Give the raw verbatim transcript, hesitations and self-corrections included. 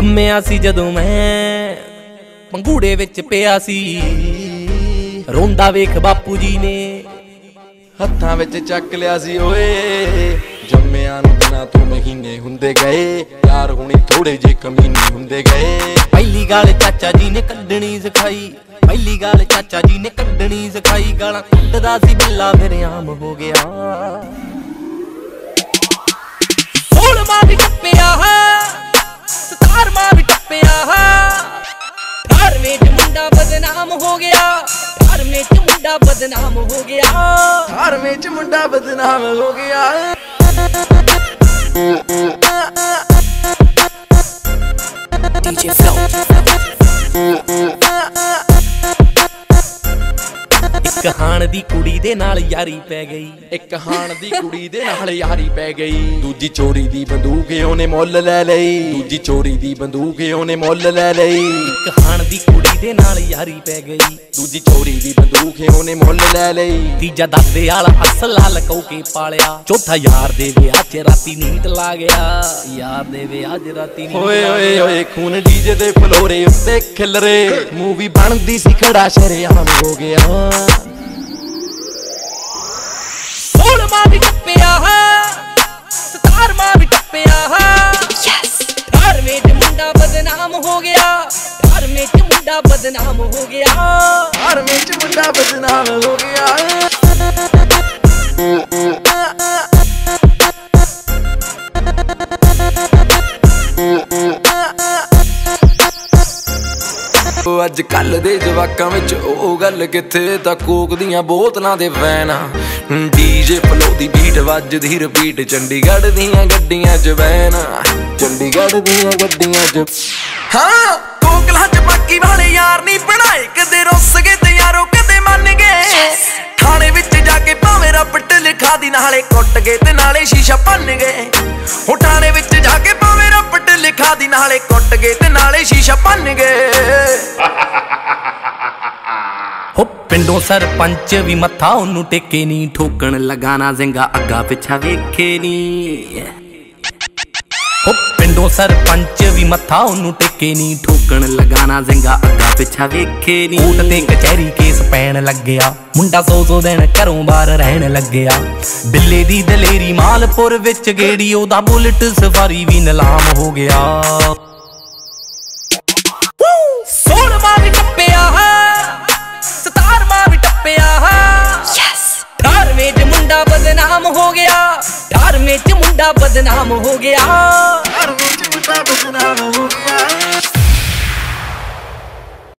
जम्मिया सी जदों मैं पंगूड़े विच पिया सी, रोंदा वेख बापू जी ने हत्थां विच चक लिया सी ओए। जम्मिया नूं दिना तो महीने हुंदे गए, यार हुणी थोड़े जे कमीने हुंदे गए। पहली गाल चाचा जी ने कड्डणी सिखाई, पहली गाल चाचा जी ने कड्डणी सिखाई। गालां कड्डदा सी बिल्ला मेरे आम हो गया। सोलवां भी टप्पिया सतारवां भी टप्पिया, अठारवें च मुंडा बदनाम हो गया। अठारवें च मुंडा बदनाम हो गया। अठारवें च मुंडा बदनाम हो गया। डी जे Flow एक हाण दी कुड़ी दे नाल यारी पै गई, एक हाण दी कुड़ी दे नाल यारी पै गई। दूजी चोरी दी बंदूक ओने मुੱਲ ले लई, दूजी चोरी दी बंदूक ओने मुੱਲ ले लई। एक हाण दी कुड़ी दे नाल यारी पै गई, दूजी चोरी दी बंदूक ओने मुੱਲ ले लई। तीजा दादे आला असला लकौ के पालिया, चौथा यार दे विआह च राती नींद ला गया। यार दे विआह च राती नींद ओए ओए ओए खून डीजे दे फलोरे उत्ते खिलरे, मूवी बनदी सी खड़ा शरेआम हो गया। सोलवां भी टप्पिया सतारवां भी टप्पिया, अठारवें च मुंडा बदनाम हो गया। अठारवें च मुंडा बदनाम हो गया। अठारवें च मुंडा बदनाम हो गया। अज कल दे जवाकां विच ओ गल किथे, तां कोक दियां बोतलां दे वैन, डीजे फ्लो दी बीट वजदी रिपीट। चंडीगढ़ दियां गड्डियां च वैन, चंडीगढ़ दियां गड्डियां च हाँ। कोकलां च बाकी वाले यार नहीं बनाए, कदे रुस गए ते यारो कदे मन गए। थाने विच जाके भावें रपट लिखा दी, नाले कुट गए ते नाले शीशा भन गए। हो थाने विच जाके भावें रपट लिखा दी, नाले कुट गए ते नाले शीशा भन गए। हो पिंडों सरपंच भी मत्था ओनू टेके नी, ठोकण लगाना जिंगा अग्गा पिछा वेखे नी। हो पिंडों सरपंच भी मत्था ओनू टेके नी, ठोकण लगाना जिंगा अग्गा पिछा वेखे नी। कोर्ट ते कचहरी केस पैण लग गया, मुंडा सौ सौ दिन घरों बाहर रहन लग गया। बिल्ले दी दलेरी मालपुर विच गेड़ी, ओदा बुलेट सफारी भी नीलाम हो गया। सोलवां भी टप्पिया सतारवां भी टप्पिया, अठारवें च मुंडा बदनाम हो गया। अठारवें च मुंडा बदनाम हो गया।